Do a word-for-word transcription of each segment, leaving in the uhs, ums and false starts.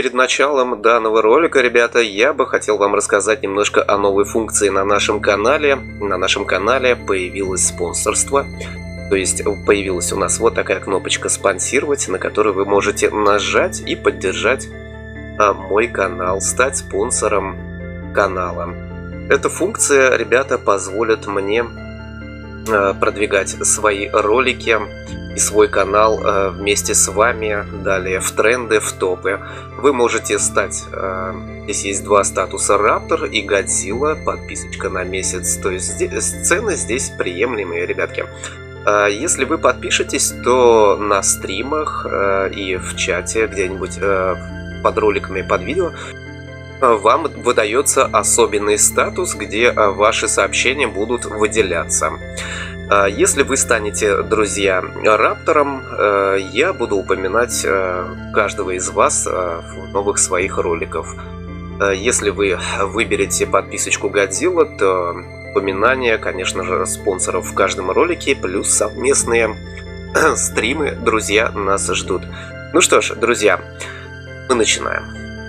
перед началом данного ролика, ребята, я бы хотел вам рассказать немножко о новой функции на нашем канале. На нашем канале появилось спонсорство. То есть появилась у нас вот такая кнопочка «Спонсировать», на которую вы можете нажать и поддержать а, мой канал, стать спонсором канала. Эта функция, ребята, позволит мне а, продвигать свои ролики и свой канал а, вместе с вами далее в тренды, в топы. Вы можете стать... А, здесь есть два статуса: Раптор и Годзилла, подписочка на месяц. То есть здесь, цены здесь приемлемые, ребятки. Если вы подпишетесь, то на стримах и в чате где-нибудь под роликами, под видео, вам выдается особенный статус, где ваши сообщения будут выделяться. Если вы станете, друзья, Раптором, я буду упоминать каждого из вас в новых своих роликах. Если вы выберете подписочку Годзилла, то упоминания, конечно же, спонсоров в каждом ролике, плюс совместные стримы, друзья, нас ждут. Ну что ж, друзья, мы начинаем.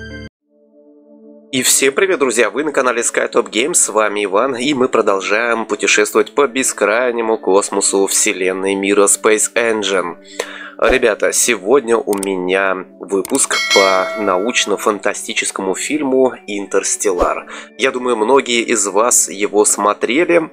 И всем привет, друзья! Вы на канале SkyTop Games, с вами Иван, и мы продолжаем путешествовать по бескрайнему космосу вселенной мира Space Engine. Ребята, сегодня у меня выпуск по научно-фантастическому фильму «Интерстеллар». Я думаю, многие из вас его смотрели.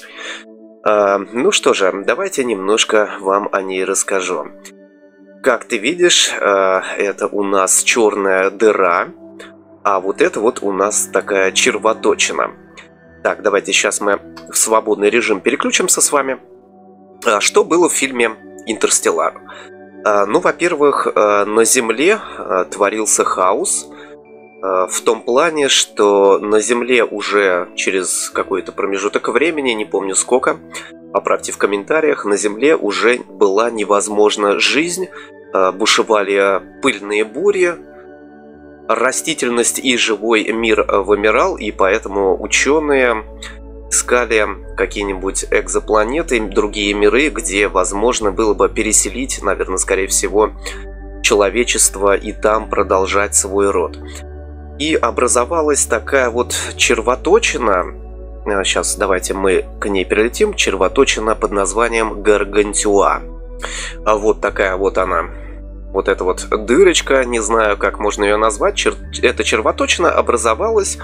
А, ну что же, давайте немножко вам о ней расскажу. Как ты видишь, а, это у нас черная дыра, а вот это вот у нас такая червоточина. Так, давайте сейчас мы в свободный режим переключимся с вами. А, что было в фильме «Интерстеллар»? Ну, во-первых, на Земле творился хаос, в том плане, что на Земле уже через какой-то промежуток времени, не помню сколько, поправьте в комментариях, на Земле уже была невозможна жизнь, бушевали пыльные бури, растительность и живой мир вымирал, и поэтому ученые искали какие-нибудь экзопланеты, другие миры, где возможно было бы переселить, наверное, скорее всего, человечество и там продолжать свой род. И образовалась такая вот червоточина, сейчас давайте мы к ней перелетим, червоточина под названием Гаргантюа. А вот такая вот она, вот эта вот дырочка, не знаю, как можно ее назвать, Чер... эта червоточина образовалась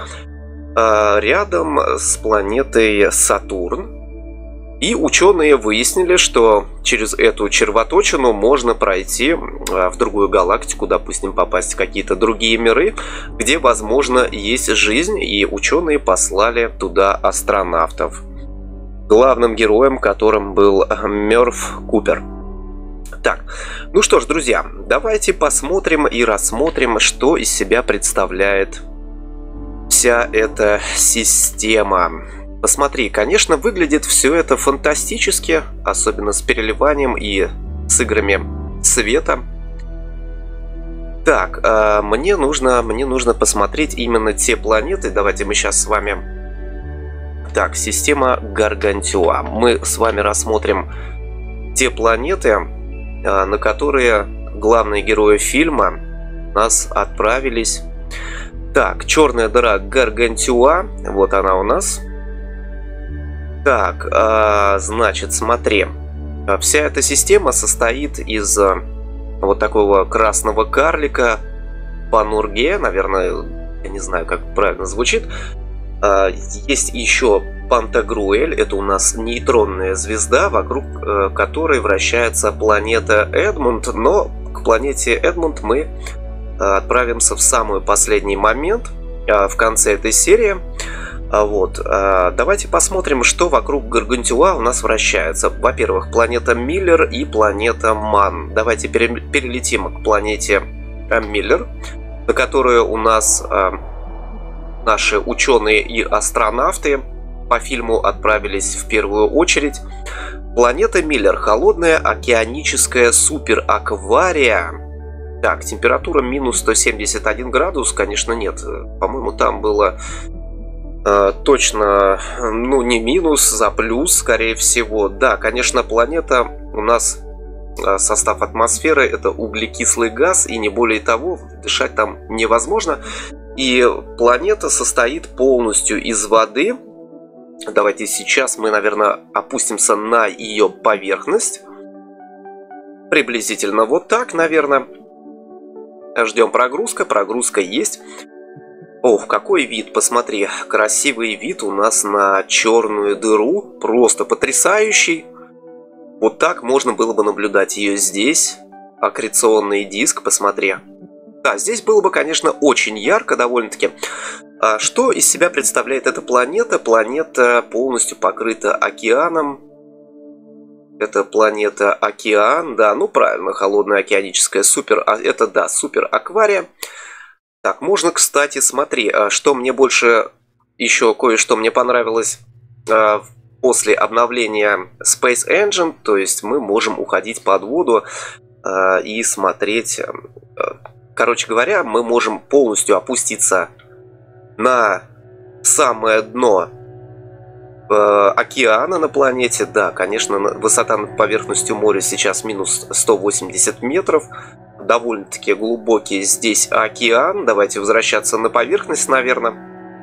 рядом с планетой Сатурн. И ученые выяснили, что через эту червоточину можно пройти в другую галактику, допустим, попасть в какие-то другие миры, где, возможно, есть жизнь, и ученые послали туда астронавтов, главным героем которым был Мёрф Купер. Так, ну что ж, друзья, давайте посмотрим и рассмотрим, что из себя представляет вся эта система. Посмотри, конечно, выглядит все это фантастически, особенно с переливанием и с играми света. Так, э, мне нужно, мне нужно посмотреть именно те планеты. Давайте мы сейчас с вами... Так, система Гаргантюа. Мы с вами рассмотрим те планеты, э, на которые главные герои фильма нас отправились. Так, черная дыра Гаргантюа, вот она у нас. Так, а, значит, смотри, вся эта система состоит из вот такого красного карлика Панурге, наверное, я не знаю, как правильно звучит. А, есть еще Пантагруэль, это у нас нейтронная звезда, вокруг а, которой вращается планета Эдмунд, но к планете Эдмунд мы отправимся в самый последний момент, в конце этой серии. Вот. Давайте посмотрим, что вокруг Гаргантюа у нас вращается. Во-первых, планета Миллер и планета Ман. Давайте перелетим к планете Миллер, на которую у нас наши ученые и астронавты по фильму отправились в первую очередь. Планета Миллер — холодная океаническая супераквария. Так, температура минус сто семьдесят один градус, конечно, нет. По-моему, там было э, точно, ну, не минус, за плюс, скорее всего. Да, конечно, планета у нас состав атмосферы — это углекислый газ, и не более того, дышать там невозможно. И планета состоит полностью из воды. Давайте сейчас мы, наверное, опустимся на ее поверхность. Приблизительно вот так, наверное. Ждем прогрузка. Прогрузка есть. Ох, какой вид, посмотри. Красивый вид у нас на черную дыру. Просто потрясающий. Вот так можно было бы наблюдать ее здесь. Аккреционный диск, посмотри. Да, здесь было бы, конечно, очень ярко довольно-таки. А что из себя представляет эта планета? Планета полностью покрыта океаном. Это планета океан, да, ну правильно, холодная океаническая супер, а это, да, супер аквария. Так, можно, кстати, смотри, что мне больше, еще кое-что мне понравилось после обновления Space Engine, то есть мы можем уходить под воду и смотреть. Короче говоря, мы можем полностью опуститься на самое дно океана на планете. Да, конечно, высота над поверхностью моря сейчас минус сто восемьдесят метров. Довольно-таки глубокий здесь океан. Давайте возвращаться на поверхность, наверное.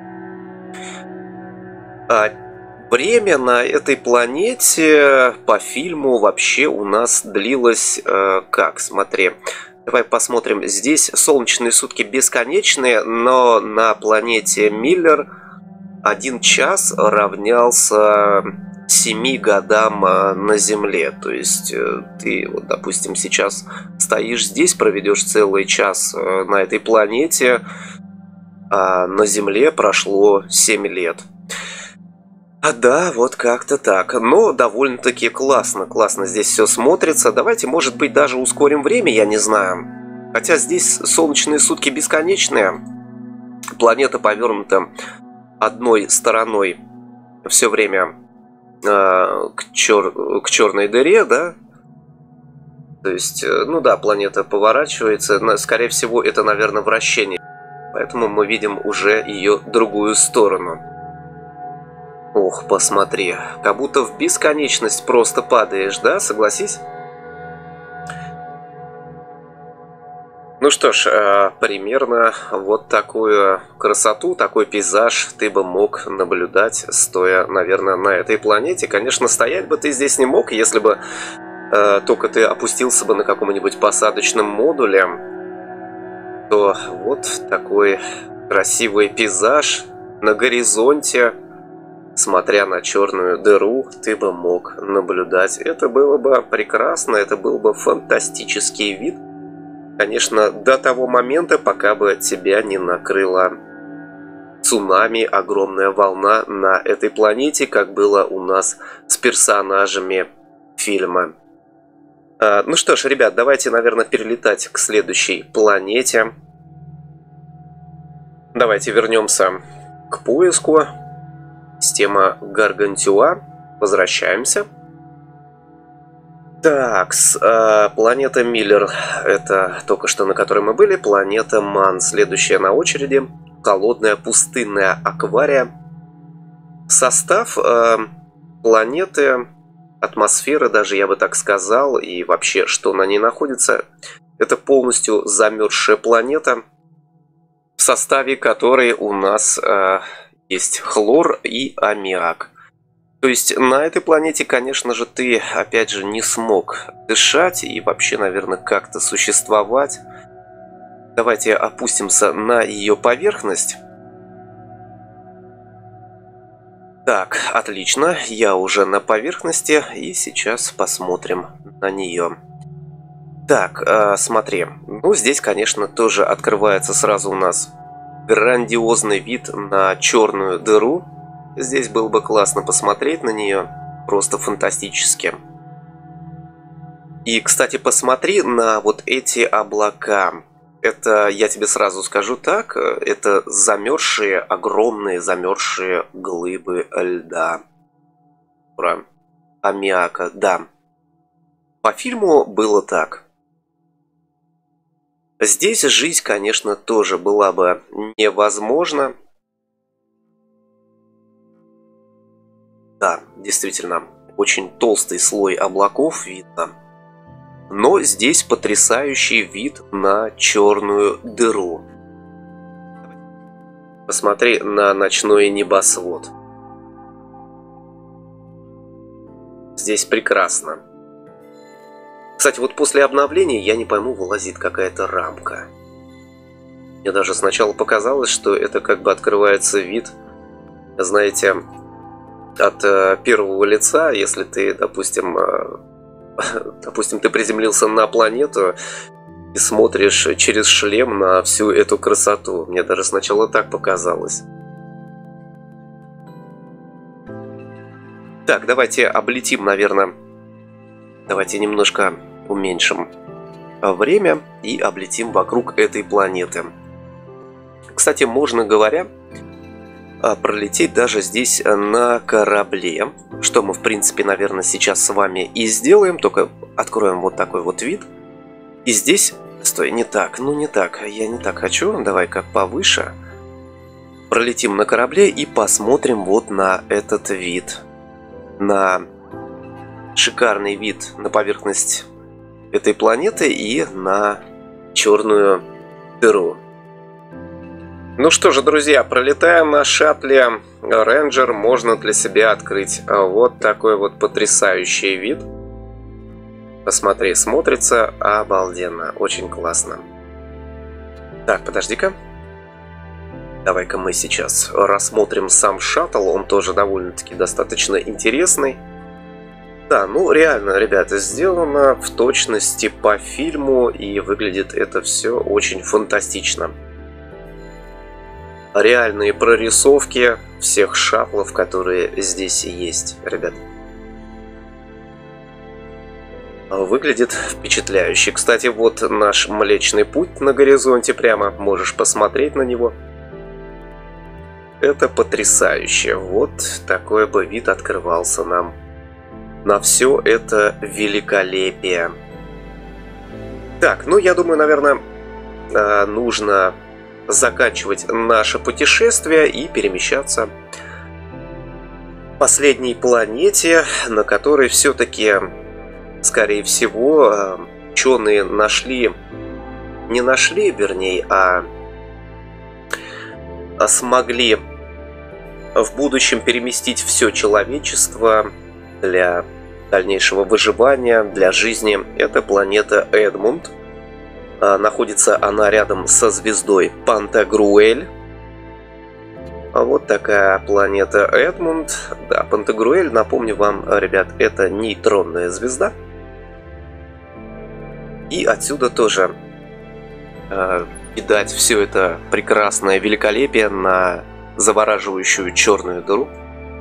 А время на этой планете по фильму вообще у нас длилось... Э, как, смотри... Давай посмотрим. Здесь солнечные сутки бесконечные, но на планете Миллер один час равнялся семи годам на Земле. То есть ты, вот, допустим, сейчас стоишь здесь, проведешь целый час на этой планете, а на Земле прошло семь лет. А да, вот как-то так. Но довольно-таки классно, классно здесь все смотрится. Давайте, может быть, даже ускорим время, я не знаю. Хотя здесь солнечные сутки бесконечные. Планета повернута одной стороной все время э, к, чер... к черной дыре, да? То есть, э, ну да, планета поворачивается. Но, скорее всего, это, наверное, вращение. Поэтому мы видим уже ее другую сторону. Ох, посмотри, как будто в бесконечность просто падаешь, да? Согласись? Ну что ж, э, примерно вот такую красоту, такой пейзаж ты бы мог наблюдать, стоя, наверное, на этой планете. Конечно, стоять бы ты здесь не мог, если бы э, только ты опустился бы на каком-нибудь посадочном модуле. То вот такой красивый пейзаж на горизонте. Смотря на черную дыру, ты бы мог наблюдать. Это было бы прекрасно, это был бы фантастический вид. Конечно, до того момента, пока бы тебя не накрыла цунами, огромная волна на этой планете, как было у нас с персонажами фильма. А, ну что ж, ребят, давайте, наверное, перелетать к следующей планете. Давайте вернемся к поиску. Система Гаргантюа. Возвращаемся. Так, э, планета Миллер. Это только что на которой мы были. Планета Ман. Следующая на очереди. Холодная пустынная аквария. Состав э, планеты, атмосферы даже, я бы так сказал, и вообще, что на ней находится, это полностью замерзшая планета, в составе которой у нас... Э, есть хлор и аммиак. То есть на этой планете, конечно же, ты, опять же, не смог дышать и вообще, наверное, как-то существовать. Давайте опустимся на ее поверхность. Так, отлично. Я уже на поверхности, и сейчас посмотрим на нее. Так, э, смотри. Ну, здесь, конечно, тоже открывается сразу у нас грандиозный вид на черную дыру. Здесь было бы классно посмотреть на нее. Просто фантастически. И, кстати, посмотри на вот эти облака. Это, я тебе сразу скажу так, это замерзшие, огромные замерзшие глыбы льда. Про аммиака, да. По фильму было так. Здесь жизнь, конечно, тоже была бы невозможна. Да, действительно, очень толстый слой облаков видно. но здесь потрясающий вид на черную дыру. Посмотри на ночной небосвод. Здесь прекрасно. Кстати, вот после обновления, я не пойму, вылазит какая-то рамка. Мне даже сначала показалось, что это как бы открывается вид, знаете, от э, первого лица, если ты, допустим, э, допустим, ты приземлился на планету и смотришь через шлем на всю эту красоту. Мне даже сначала так показалось. Так, давайте облетим, наверное, давайте немножко уменьшим время и облетим вокруг этой планеты. Кстати, можно говоря, пролететь даже здесь на корабле, что мы, в принципе, наверное, сейчас с вами и сделаем, только откроем вот такой вот вид. И здесь... Стой, не так, ну не так, я не так хочу, давай-ка повыше. Пролетим на корабле и посмотрим вот на этот вид. На шикарный вид на поверхность этой планеты и на черную дыру. Ну что же, друзья, пролетая на шаттле Рейнджер, можно для себя открыть вот такой вот потрясающий вид. Посмотри, смотрится обалденно, очень классно. Так, подожди-ка. Давай-ка мы сейчас рассмотрим сам шаттл, он тоже довольно-таки достаточно интересный. Да, ну реально, ребята, сделано в точности по фильму, и выглядит это все очень фантастично. Реальные прорисовки всех шаттлов, которые здесь есть, ребят. Выглядит впечатляюще. Кстати, вот наш Млечный Путь на горизонте прямо. Можешь посмотреть на него. Это потрясающе. Вот такой бы вид открывался нам на все это великолепие. Так, ну я думаю, наверное, нужно заканчивать наше путешествие и перемещаться к последней планете, на которой все-таки... Скорее всего, ученые нашли, не нашли, вернее, а, а смогли в будущем переместить все человечество для дальнейшего выживания, для жизни. Это планета Эдмунд. Находится она рядом со звездой Пантагруэль. А вот такая планета Эдмунд. Да, Пантагруэль, напомню вам, ребят, это нейтронная звезда. И отсюда тоже э, видать все это прекрасное великолепие на завораживающую черную дыру.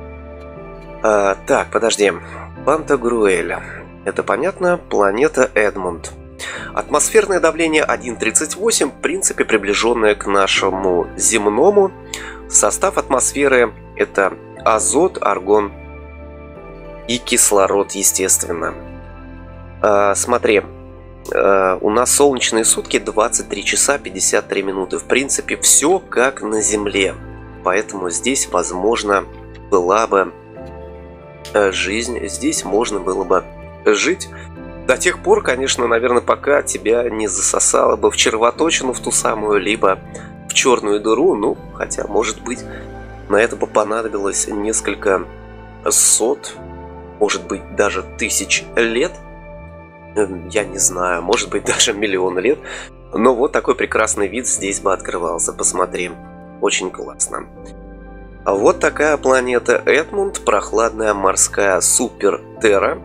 Э, так, подожди. Пантагруэль. Это понятно, планета Эдмунд. Атмосферное давление один целых тридцать восемь, в принципе, приближенное к нашему земному. Состав атмосферы — это азот, аргон и кислород, естественно. Э, смотри. У нас солнечные сутки двадцать три часа пятьдесят три минуты. В принципе, все как на Земле. Поэтому здесь, возможно, была бы жизнь. Здесь можно было бы жить. До тех пор, конечно, наверное, пока тебя не засосало бы в червоточину, в ту самую, либо в черную дыру. Ну, хотя, может быть, на это бы понадобилось несколько сот, может быть, даже тысяч лет. Я не знаю, может быть, даже миллион лет. Но вот такой прекрасный вид здесь бы открывался. Посмотри, очень классно. А вот такая планета Эдмунд, прохладная морская супер Терра.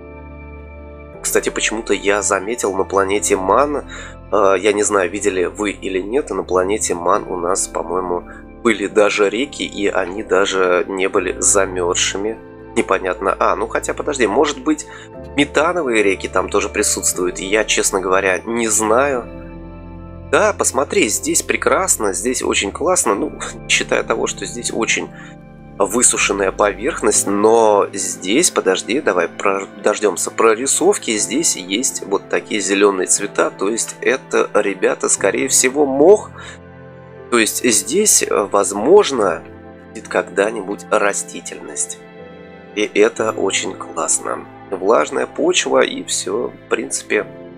Кстати, почему-то я заметил на планете Ман, я не знаю, видели вы или нет, на планете Ман у нас, по-моему, были даже реки, и они даже не были замерзшими. Непонятно. А, ну хотя, подожди, может быть, метановые реки там тоже присутствуют. Я, честно говоря, не знаю. Да, посмотри, здесь прекрасно, здесь очень классно. Ну, считая того, что здесь очень высушенная поверхность. Но здесь, подожди, давай дождемся прорисовки. Здесь есть вот такие зеленые цвета. То есть это, ребята, скорее всего, мох. То есть здесь, возможно, будет когда-нибудь растительность. И это очень классно. Влажная почва и все, в принципе,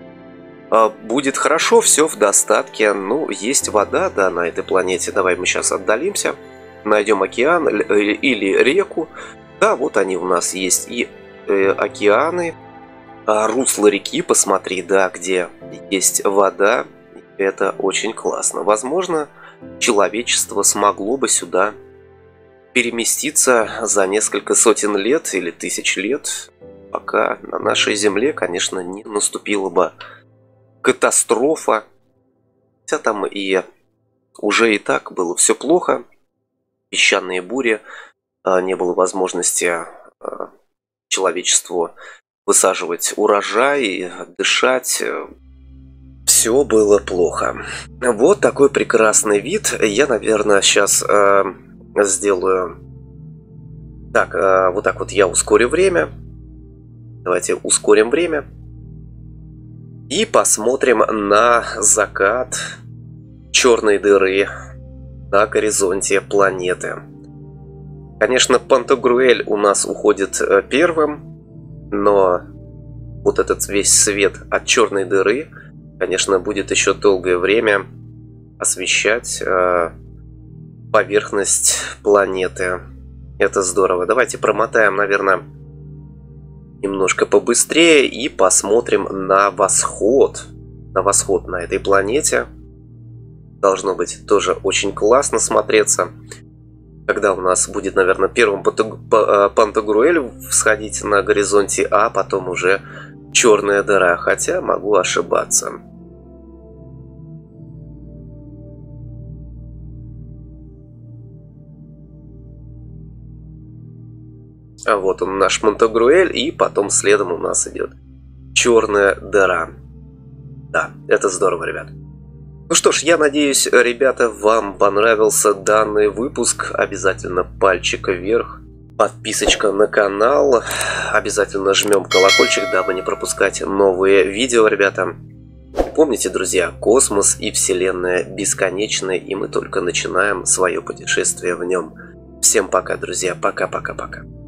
А, будет хорошо, все в достатке. Ну, есть вода, да, на этой планете. Давай мы сейчас отдалимся. Найдем океан или реку. Да, вот они у нас есть. И э, океаны. А русло реки, посмотри, да, где есть вода. Это очень классно. Возможно, человечество смогло бы сюда переместиться за несколько сотен лет или тысяч лет, пока на нашей Земле, конечно, не наступила бы катастрофа. Хотя там и уже и так было все плохо. Песчаные бури, не было возможности человечеству высаживать урожай, дышать. Все было плохо. Вот такой прекрасный вид. Я, наверное, сейчас э, сделаю... Так, э, вот так вот я ускорю время. Давайте ускорим время. И посмотрим на закат черной дыры на горизонте планеты. Конечно, Пантагруэль у нас уходит первым. Но вот этот весь свет от черной дыры, конечно, будет еще долгое время освещать э, поверхность планеты. Это здорово. Давайте промотаем, наверное, немножко побыстрее и посмотрим на восход. На восход на этой планете. Должно быть тоже очень классно смотреться. Когда у нас будет, наверное, первым Пантагруэль всходить на горизонте, а потом уже черная дыра. Хотя могу ошибаться. А вот он, наш Пантагруэль, и потом следом у нас идет черная дыра. Да, это здорово, ребят. Ну что ж, я надеюсь, ребята, вам понравился данный выпуск. Обязательно пальчик вверх, подписочка на канал. Обязательно жмем колокольчик, дабы не пропускать новые видео, ребята. Помните, друзья, космос и Вселенная бесконечны, и мы только начинаем свое путешествие в нем. Всем пока, друзья, пока-пока-пока.